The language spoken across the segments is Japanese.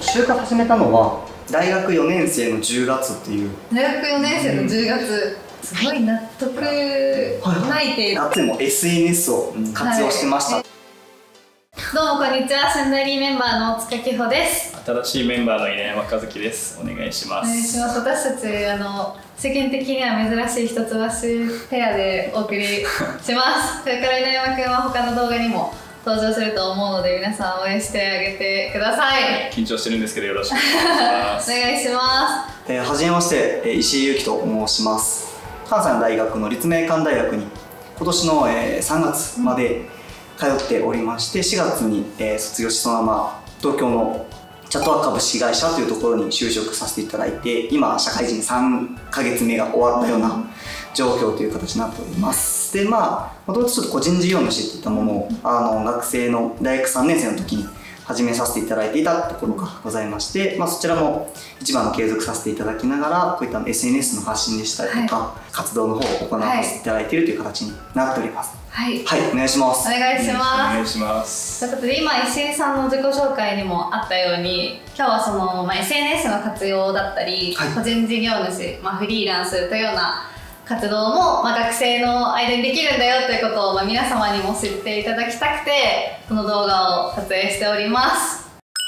就活始めたのは大学4年生の10月っていう。 大学4年生の10月、すごい納得ない程度。 夏でも SNS を活用してました。 どうもこんにちは、シャンダリーメンバーの塚千穂です。 新しいメンバーの稲山和樹です。お願いします。 お願いします。私たち世間的には珍しい一橋ペアでお送りします。それから稲山くんは他の動画にも登場すると思うので、皆さん応援してあげてください。 緊張してるんですけどよろしくお願いします。 お願いします。 はじめまして、石井裕樹と申します。関西の大学の立命館大学に今年の3月まで通っておりまして、4月に卒業し、そのまま東京のチャットワーク株式会社というところに就職させていただいて、今社会人3ヶ月目が終わったような状況という形になっております。で、もともとちょっと個人事業主っていったものを学生の大学3年生の時に始めさせていただいていたところがございまして、そちらも一番継続させていただきながら、こういった SNS の発信でしたりとか、活動の方を行わせていただいているという形になっております。はい、お願いします。 お願いします。 お願いします。 ということで、今石井さんの自己紹介にもあったように、今日はその、SNS の活用だったり、個人事業主、フリーランスというような活動も、学生の間にできるんだよということを、皆様にも知っていただきたくてこの動画を撮影しております。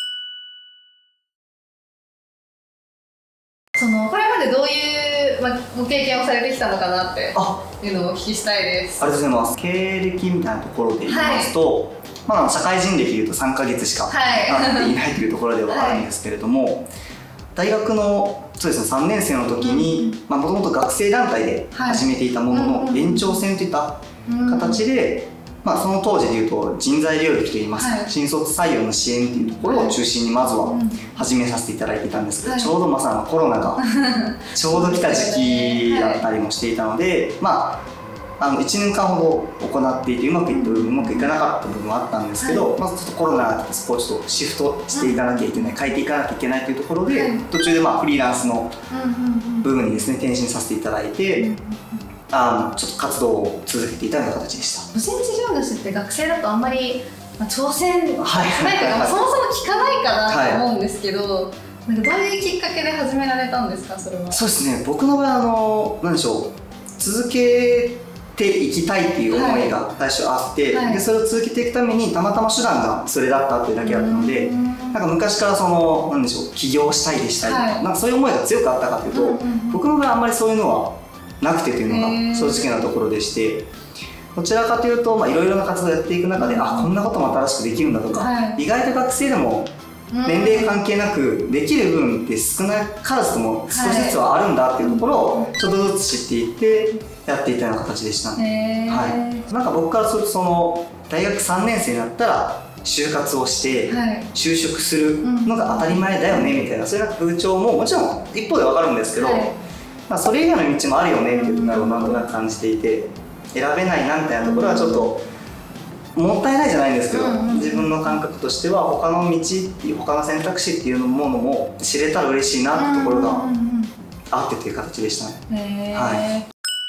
これまでどういうご経験をされてきたのかなっていうのをお聞きしたいです。 ありがとうございます。経歴みたいなところで言いますと、社会人歴でいうと3ヶ月しか経っていないというところではあるんですけれども、大学のそうですね、3年生の時にもともと学生団体で始めていたものの延長線といった形で、その当時でいうと人材領域といいますか、新卒採用の支援っていうところを中心にまずは始めさせていただいていたんですけど、ちょうどまさにコロナがちょうど来た時期だったりもしていたので、1年間ほど行っていてうまくいかなかった部分もあったんですけど、ちょっとコロナが来てそこをちょっとシフトしていかなきゃいけない、変えていかなきゃいけないというところで、途中でフリーランスの部分にですね転身させていただいて、ちょっと活動を続けていたような形でした。 個人事業主って学生だとあんまり挑戦しないというか、そもそも聞かないかなと思うんですけど、どういうきっかけで始められたんですか、それは。 そうですね、僕の場合なんでしょう、続けていきたいっていう思いが最初あって、でそれを続けていくためにたまたま手段がそれだったっていうだけだったので、昔からなんでしょう、起業したいでしたりとか、そういう思いが強くあったかというと、僕の場合あんまりそういうのはなくてというのが正直なところでして、どちらかというといろいろな活動をやっていく中で、こんなことも新しくできるんだとか、意外と学生でも年齢関係なくできる部分って少なからずとも少しずつはあるんだっていうところをちょっとずつ知っていってやっていたような形でしたね。僕からすると大学3年生になったら就活をして就職するのが当たり前だよねみたいな、そういう風潮ももちろん一方で分かるんですけど、それ以外の道もあるよねっていうのをなんとなく感じていて、選べないなみたいなところはちょっともったいないじゃないんですけど、自分の感覚としては他の道っていう他の選択肢っていうものも知れたら嬉しいなってところがあってという形でしたね。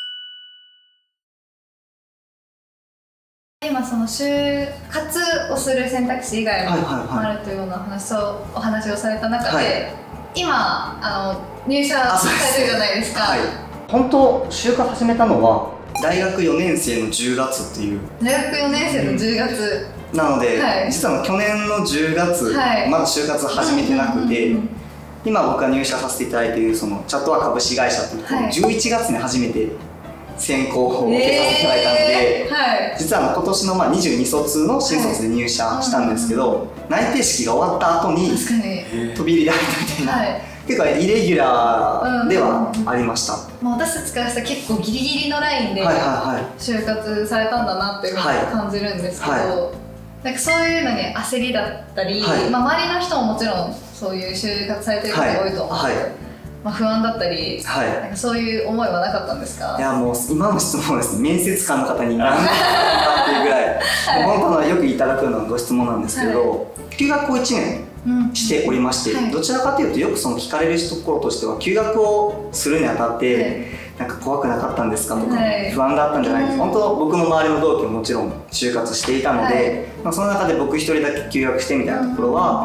今就活をする選択肢以外もあるというようなお話をされた中で、今入社されてるじゃないですか。 本当就活始めたのは大学4年生の10月っていう。 大学4年生の10月なので、実は去年の10月、まだ就活始めてなくて、今僕が入社させていただいているチャットワーク株式会社というところ、11月に初めて選考を受けさせていただいたので、実は今年の22卒の新卒で入社したんですけど、内定式が終わった後に飛び入りで入ったみたいな、結構イレギュラーではありました。 私たちからしたら結構ギリギリのラインで就活されたんだなっていうふうに感じるんですけど、そういうのに焦りだったり、周りの人ももちろんそういう就活されてる方多いと思うので、不安だったり、そういう思いはなかったんですか？ いや、もう今の質問はですね、面接官の方に何だったっていうぐらい本当によくいただくようなご質問なんですけど、休学を1年しておりまして、どちらかというとよく聞かれるところとしては、休学をするにあたって怖くなかったんですかとか、不安だったんじゃないですか。本当僕の周りの同期ももちろん就活していたので、その中で僕一人だけ休学してみたいなところは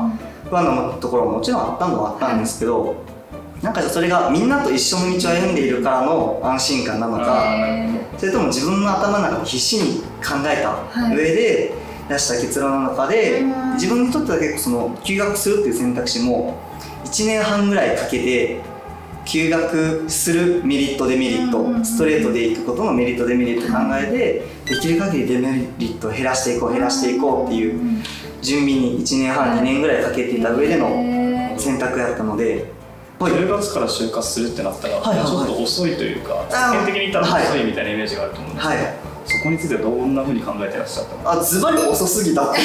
不安なところももちろんあったのはあったんですけど、なんかそれがみんなと一緒の道を歩んでいるからの安心感なのか、それとも自分の頭の中で必死に考えた上で出した結論の中で、自分にとっては結構その休学するっていう選択肢も1年半ぐらいかけて、休学するメリットデメリット、ストレートでいくことのメリットデメリット考えて、できる限りデメリットを減らしていこうっていう準備に1年半2年ぐらいかけていた上での選択やったので。 10月から就活するってなったら、ちょっと遅いというか、世間的に言ったら遅いみたいなイメージがあると思うんですけど、そこについてはどんなふうに考えてらっしゃったの？ ズバリ遅すぎたって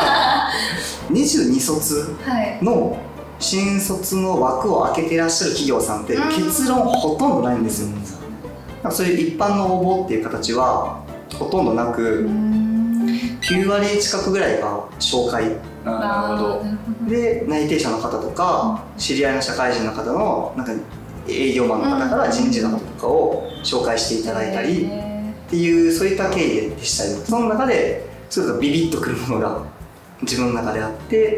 22卒の新卒の枠を空けてらっしゃる企業さんって結論ほとんどないんですよ。そういう一般の応募っていう形はほとんどなく、9割近くぐらいが紹介なるほど。 で、内定者の方とか知り合いの社会人の方のなんか営業マンの方から人事の方とかを紹介していただいたりっていう、そういった経緯でしたり、その中でそれがビビッとくるものが自分の中であって、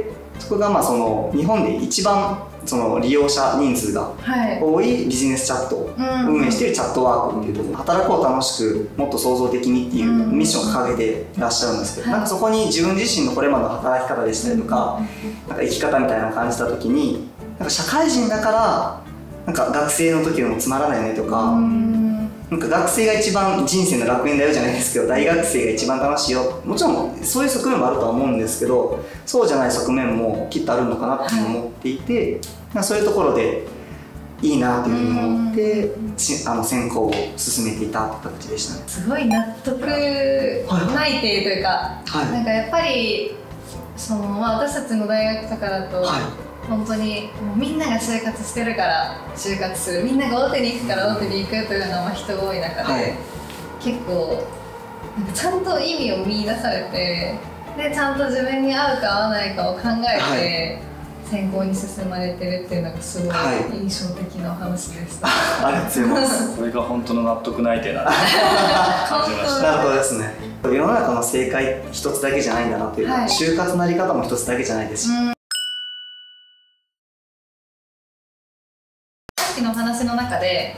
そこがまあその日本で一番その利用者人数が多いビジネスチャットを運営しているチャットワークっていうところ、働こう楽しくもっと創造的にっていうミッションを掲げていらっしゃるんですけど、なんかそこに自分自身のこれまでの働き方でしたりとか、なんか生き方みたいな感じた時に、なんか社会人だからなんか学生の時よりもつまらないよねとか、なんか学生が一番人生の楽園だよじゃないですけど、大学生が一番楽しいよ、もちろんそういう側面もあるとは思うんですけど、そうじゃない側面もきっとあるのかなって思っていて、そういうところでいいなというふうに思って選考を進めていたって形でしたね。 すごい納得内定というか、なんかやっぱりその、私たちの大学とかだと、本当にもうみんなが就活してるから就活する、みんなが大手に行くから大手に行くというような人が多い中で、結構なんかちゃんと意味を見出されて、でちゃんと自分に合うか合わないかを考えて選考に進まれてるっていうのがすごい印象的なお話でした。 ありがとうございます。 これが本当の納得内定だなって感じました。 なるほどですね。世の中の正解一つだけじゃないんだなっていう、就活のあり方も一つだけじゃないですし。 さっきのお話の中で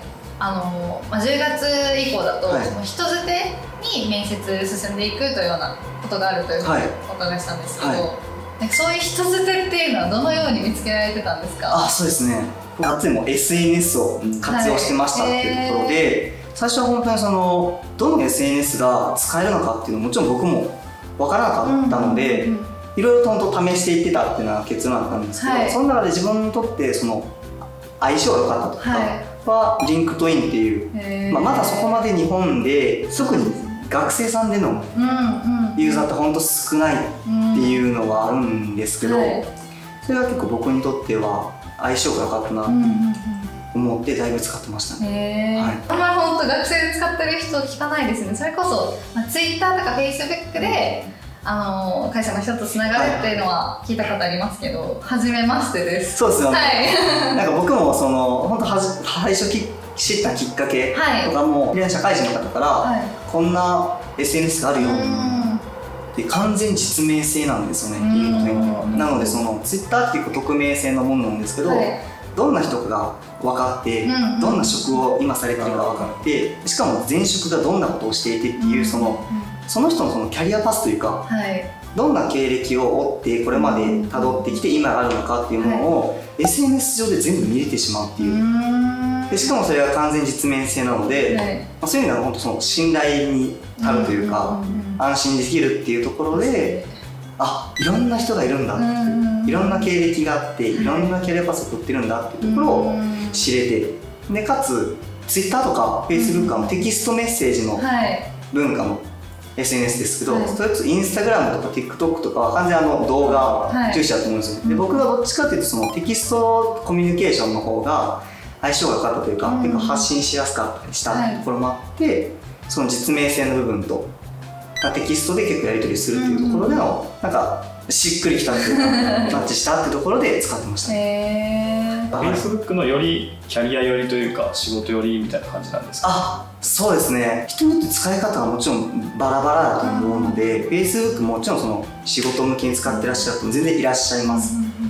10月以降だと、人づてに面接進んでいくというようなことがあるというふうにお伺いしたんですけど、そういう人づてっていうのはどのように見つけられてたんですか？ そうですね、夏も SNS を活用してましたっていうところで、最初は本当にそのどの SNS が使えるのかっていうのももちろん僕も分からなかったので、いろいろと本当試していってたっていうのが結論だったんですけど、その中で自分にとってその相性が良かったとかは、リンクトインっていう、まだそこまで日本で特に学生さんでのユーザーって本当少ないっていうのはあるんですけど、それは結構僕にとっては相性が良かったなと思ってだいぶ使ってましたね。 あんまり本当学生で使ってる人聞かないですね。それこそ、Twitter とか Facebook で会社の人とつながるっていうのは聞いたことありますけど、初めましてです。 そうですよね。なんか僕もその本当最初知ったきっかけとかも社会人の方からこんな SNS があるよで、完全実名制なんですよね、リンクトイン。なのでその Twitter っていう匿名性のものなんですけど、どんな人かが分かって、どんな職を今されてるか分かって、しかも前職がどんなことをしていてっていう、その人のそのキャリアパスというか、どんな経歴を追ってこれまで辿ってきて今あるのかっていうものを SNS 上で全部見れてしまうっていう。でしかもそれが完全実名制なので、そういうのは本当その信頼になるというか、安心できるっていうところで、いろんな人がいるんだっていう、いろんな経歴があっていろんなキャリアパスを送ってるんだっていうところを知れて、でかつ Twitter とか Facebook はテキストメッセージの文化のSNS ですけど、それこそ Instagram とか TikTok とかは完全に動画重視だと思うんですよ。で僕はどっちかというとそのテキストコミュニケーションの方が相性が良かったというか、結構発信しやすかったりしたところもあって、その実名性の部分とテキストで結構やり取りするっていうところでのなんかしっくりきたっていうかマッチしたっていうところで使ってましたね。 Facebook のよりキャリア寄りというか仕事寄りみたいな感じなんですか？ そうですね。人によって使い方はもちろんバラバラだと思うので、Facebook もちろんその仕事向けに使ってらっしゃる人も全然いらっしゃいます。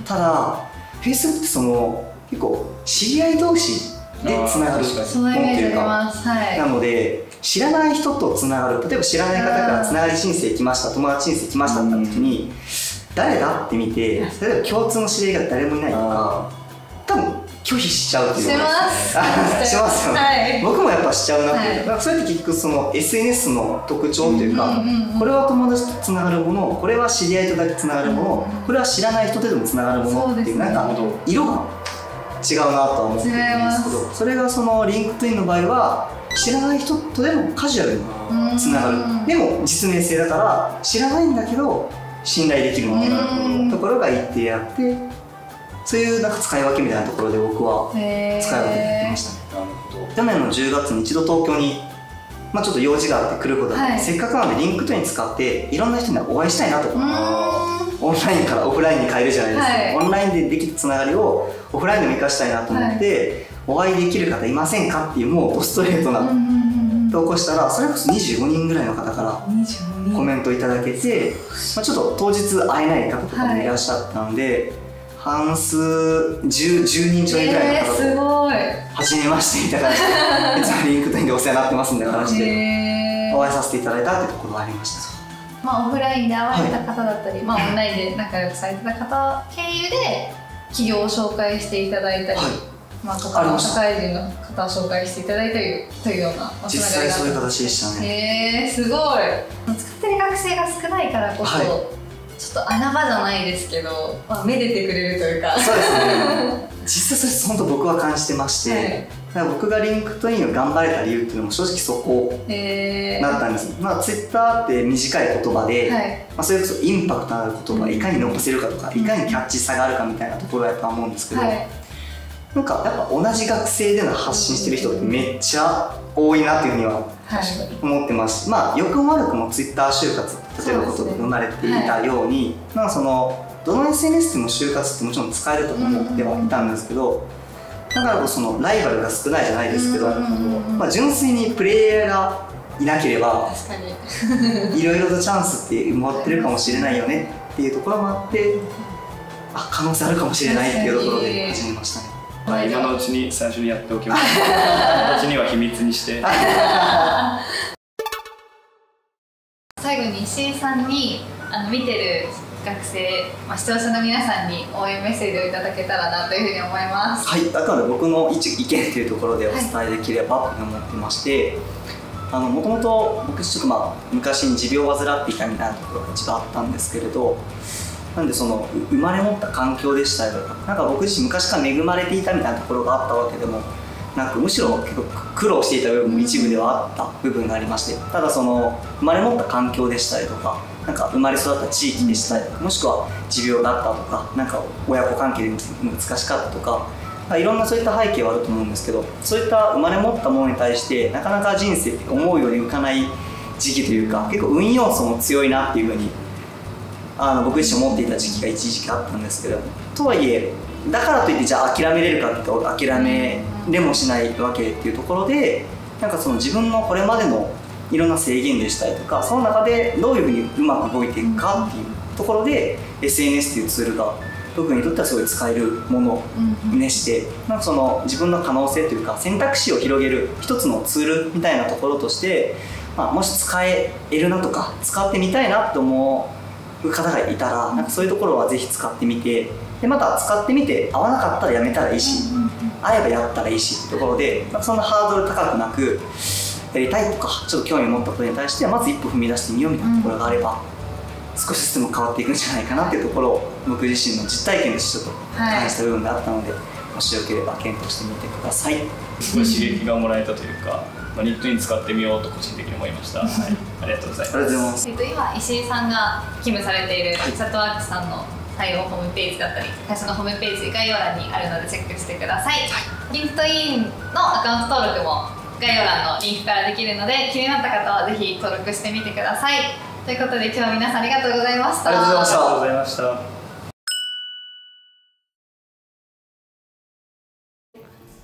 ただ Facebook って結構知り合い同士でつながるものっていうか、なので知らない人とつながる、例えば知らない方からつながり申請来ました、友達申請来ましたって時に誰だって見て、例えば共通の知り合いが誰もいないとか多分拒否しちゃうっていうのがしますよね。僕もやっぱしちゃうなっていう、そうやって結局SNS の特徴というか、これは友達とつながるもの、これは知り合いとだけつながるもの、これは知らない人とでもつながるものっていう、なんか色が違うなとは思ってるんですけど、それがリンクトインの場合は知らない人とでもカジュアルにつながる、でも実名制だから知らないんだけど信頼できるものなところが一定あって、そういうなんか使い分けみたいなところで僕は使い分けてやってましたね。去年の10月に一度東京に、ちょっと用事があって来ることがあって、せっかくなのでリンクトイン使っていろんな人にお会いしたいなとか、オンラインからオフラインに変えるじゃないですか、オンラインでできたつながりをオフラインでも生かしたいなと思って、お会いできる方いませんかっていうもうストレートな投稿したら、それこそ25人ぐらいの方からコメントいただけて、ちょっと当日会えない方とかもいらっしゃったので、半数10人ちょいぐらいの方と初めましていただいて、いつもリンクトインでお世話になってますんで話でお会いさせていただいたってところがありました。 オフラインで会われた方だったり、オンラインで仲良くされてた方経由で企業を紹介していただいたり、他の社会人の方を紹介していただいたりというような実際そういう形でしたね。 すごい。使ってる学生が少ないからこそ、ちょっと穴場じゃないですけど、めでてくれるというか。そうですね。 実際それ本当僕は感じてまして、だから僕がリンクトインを頑張れた理由っていうのも正直そこだったんです。ツイッターって短い言葉で、それこそインパクトのある言葉をいかに残せるかとか、いかにキャッチさがあるかみたいなところだとは思うんですけど、なんかやっぱ同じ学生での発信してる人ってめっちゃ多いなっていうふうには思ってますし、良くも悪くもツイッター就活例えばことが生まれていたように、なんかどの SNS でも就活ってもちろん使えると思ってはいたんですけど、だからこそライバルが少ないじゃないですけど、純粋にプレイヤーがいなければいろいろとチャンスって埋まってるかもしれないよねっていうところもあって、可能性あるかもしれないっていうところで始めましたね。 今のうちに最初にやっておきます。私には秘密にして。 最後に石井さんに見てる学生、視聴者の皆さんに応援メッセージをいただけたらなというふうに思います。 はい、あくまで僕の意見というところでお伝えできればと思ってまして、もともと僕ちょっと昔に持病を患っていたみたいなところが一番あったんですけれど、なんで生まれ持った環境でしたりとか、なんか僕自身昔から恵まれていたみたいなところがあったわけでもなく、むしろ結構苦労していた部分も一部ではあった部分がありまして、ただ生まれ持った環境でしたりとか、なんか生まれ育った地域でしたりとか、もしくは持病だったとか、なんか親子関係で難しかったとか、いろんなそういった背景はあると思うんですけど、そういった生まれ持ったものに対してなかなか人生って思うようにいかない時期というか、結構運要素も強いなっていうふうに僕自身思っていた時期が一時期あったんですけど、とはいえだからといってじゃあ諦めれるかって言うと諦めれもしないわけっていうところで、なんか自分のこれまでのいろんな制限でしたりとか、その中でどういうふうにうまく動いていくかっていうところで SNS っていうツールが僕にとってはすごい使えるものにして、なんか自分の可能性というか選択肢を広げる一つのツールみたいなところとして、もし使えるなとか使ってみたいなと思う方がいたら、なんかそういうところはぜひ使ってみて、でまた使ってみて合わなかったらやめたらいいし、合えばやったらいいしっていうところで、そんなハードル高くなくやりたいとかちょっと興味を持ったことに対してまず一歩踏み出してみようみたいなところがあれば、少しずつも変わっていくんじゃないかなっていうところを僕自身の実体験としてちょっと感じた部分があったので、もしよければ検討してみてください。 すごい刺激がもらえたというか、ニットイン使ってみようと個人的に思いました。はい、ありがとうございます。 ありがとうございます。 今石井さんが勤務されているチャットワークスさんの対応ホームページだったり、会社のホームページ概要欄にあるのでチェックしてください。リンクトインのアカウント登録も概要欄のリンクからできるので、気になった方はぜひ登録してみてください。ということで今日は皆さんありがとうございました。 ありがとうございました。 ありがとうございました。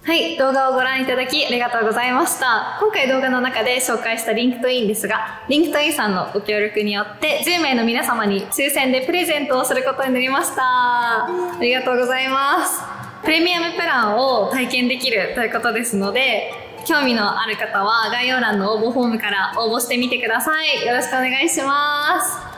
はい、動画をご覧いただきありがとうございました。今回動画の中で紹介したリンクトインですが、リンクトインさんのご協力によって10名の皆様に抽選でプレゼントをすることになりました。ありがとうございます。プレミアムプランを体験できるということですので、興味のある方は概要欄の応募フォームから応募してみてください。よろしくお願いします。